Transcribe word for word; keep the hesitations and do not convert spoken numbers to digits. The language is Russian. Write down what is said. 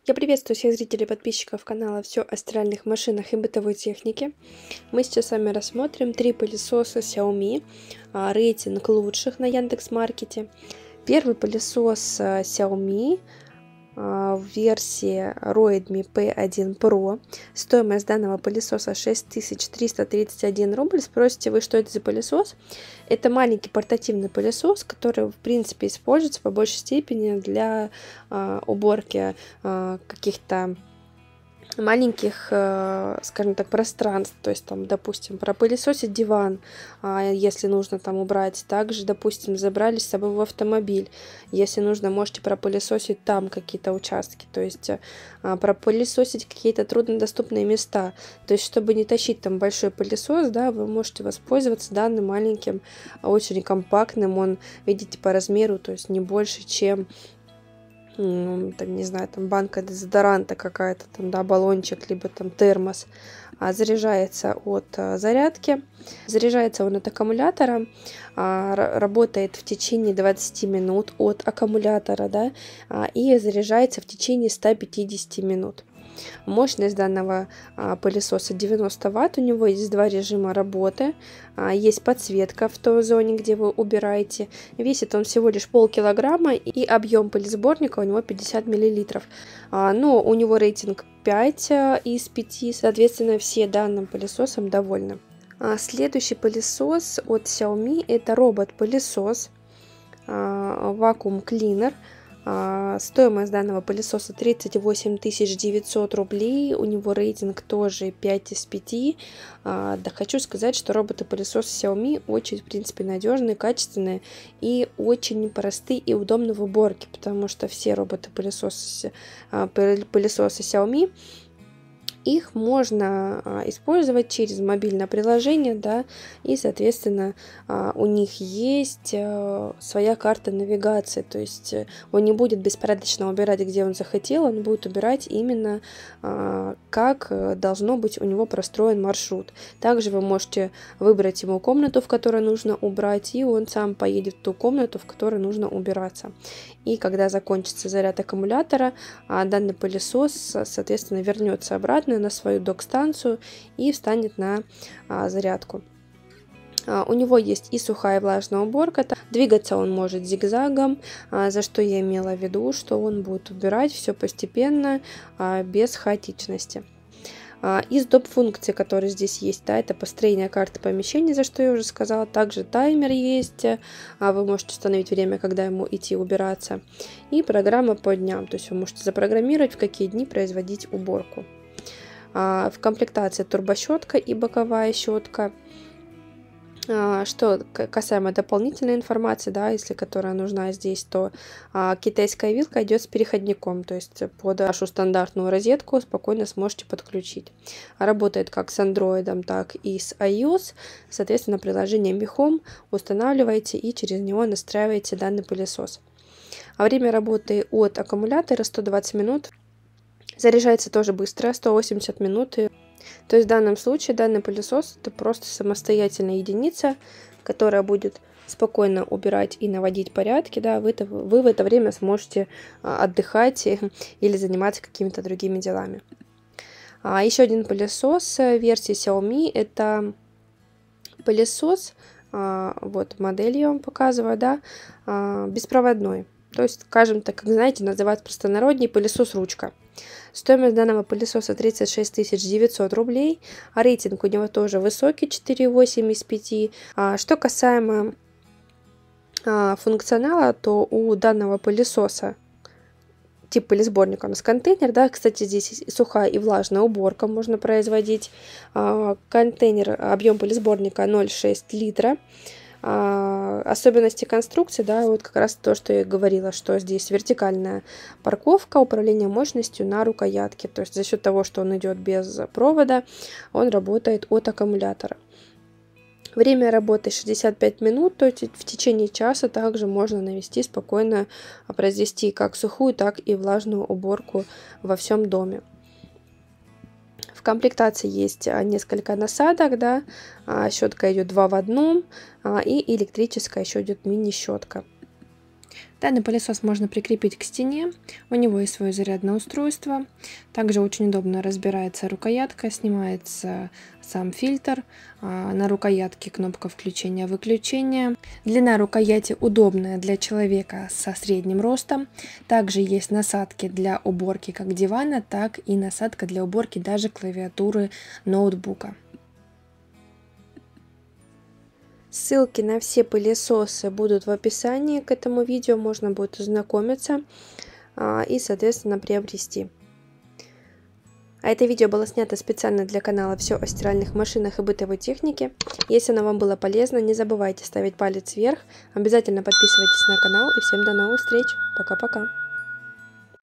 Я приветствую всех зрителей и подписчиков канала «Все о стиральных машинах и бытовой технике». Мы сейчас с вами рассмотрим три пылесоса Xiaomi, а, рейтинг лучших на Яндекс.Маркете. Первый пылесос а, Xiaomi а, в версии Roidme пи один Pro. Стоимость данного пылесоса шесть тысяч триста тридцать один рубль. Спросите вы, что это за пылесос? Это маленький портативный пылесос, который в принципе используется по большей степени для а, уборки а, каких-то маленьких, э, скажем так, пространств, то есть там, допустим, пропылесосить диван, а, если нужно там убрать, также, допустим, забрали с собой в автомобиль, если нужно, можете пропылесосить там какие-то участки, то есть а, пропылесосить какие-то труднодоступные места, то есть чтобы не тащить там большой пылесос, да, вы можете воспользоваться данным маленьким, очень компактным, он, видите, по размеру, то есть не больше, чем там, не знаю, там банка дезодоранта какая-то, там, да, баллончик, либо там термос. А, заряжается от а, зарядки. Заряжается он от аккумулятора. А, работает в течение двадцати минут от аккумулятора, да, а, и заряжается в течение ста пятидесяти минут. Мощность данного а, пылесоса девяносто ватт. У него есть два режима работы. А, есть подсветка в той зоне, где вы убираете. Весит он всего лишь полкилограмма. И объем пылесборника у него пятьдесят миллилитров. А, но у него рейтинг пять из пяти. Соответственно, все данным пылесосом довольны. А, следующий пылесос от Xiaomi. Это робот-пылесос. А, Vacuum Cleaner. А, стоимость данного пылесоса тридцать восемь тысяч девятьсот рублей, у него рейтинг тоже пять из пяти. А, да, хочу сказать, что роботы-пылесосы Xiaomi очень, в принципе, надежные, качественные и очень простые и удобны в уборке, потому что все роботы-пылесосы а, пылесосы Xiaomi, их можно а, использовать через мобильное приложение, да, и, соответственно, а, у них есть а, своя карта навигации, то есть он не будет беспорядочно убирать, где он захотел, он будет убирать именно а, как должно быть у него простроен маршрут. Также вы можете выбрать ему комнату, в которой нужно убрать, и он сам поедет в ту комнату, в которой нужно убираться. И когда закончится заряд аккумулятора, а, данный пылесос, соответственно, вернется обратно на свою док-станцию и встанет на а, зарядку. А, у него есть и сухая, и влажная уборка. Двигаться он может зигзагом, а, за что я имела в виду, что он будет убирать все постепенно, а, без хаотичности. Из доп. Функций, которые здесь есть, да, это построение карты помещения, за что я уже сказала. Также таймер есть, а вы можете установить время, когда ему идти убираться. И программа по дням, то есть вы можете запрограммировать, в какие дни производить уборку. В комплектации турбощетка и боковая щетка. Что касаемо дополнительной информации, да, если которая нужна здесь, то а, китайская вилка идет с переходником, то есть под вашу стандартную розетку спокойно сможете подключить. Работает как с Android, так и с iOS. Соответственно, приложение Mi Home устанавливаете и через него настраиваете данный пылесос. А время работы от аккумулятора сто двадцать минут. Заряжается тоже быстро, сто восемьдесят минут. То есть в данном случае данный пылесос это просто самостоятельная единица, которая будет спокойно убирать и наводить порядки. Да, вы, вы в это время сможете отдыхать или заниматься какими-то другими делами. А еще один пылесос версии Xiaomi — это пылесос, вот модель я вам показываю, да, беспроводной. То есть, скажем так, как знаете, называют простонародний пылесос-ручка. Стоимость данного пылесоса тридцать шесть тысяч девятьсот рублей, а рейтинг у него тоже высокий, четыре и восемь из пяти. А что касаемо а, функционала, то у данного пылесоса тип пылесборника у нас контейнер, да, кстати, здесь сухая и влажная уборка можно производить. А, контейнер, объем пылесборника ноль целых шесть десятых литра. А, особенности конструкции, да, вот как раз то, что я говорила, что здесь вертикальная парковка, управление мощностью на рукоятке, то есть за счет того, что он идет без провода, он работает от аккумулятора. Время работы шестьдесят пять минут, то есть в течение часа также можно навести спокойно, произвести как сухую, так и влажную уборку во всем доме. В комплектации есть несколько насадок, да, щетка идет два в одном, и электрическая еще идет мини-щетка. Данный пылесос можно прикрепить к стене, у него есть свое зарядное устройство. Также очень удобно разбирается рукоятка, снимается сам фильтр. На рукоятке кнопка включения-выключения. Длина рукояти удобная для человека со средним ростом. Также есть насадки для уборки как дивана, так и насадка для уборки даже клавиатуры ноутбука. Ссылки на все пылесосы будут в описании к этому видео, можно будет ознакомиться а, и, соответственно, приобрести. А это видео было снято специально для канала «Все о стиральных машинах и бытовой технике». Если оно вам было полезно, не забывайте ставить палец вверх, обязательно подписывайтесь на канал и всем до новых встреч. Пока-пока.